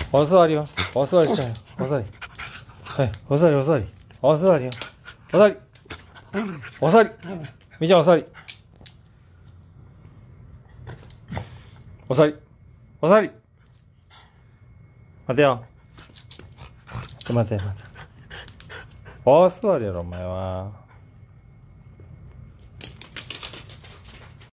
お座りよ。お座りしたよ。お座り。はい。お座り、お座り。お座りよ。お座り。お座り。みーちゃんお座り。お座り。お座り。待てよ。ちょっと待て、待て。お座りやろ、お前は。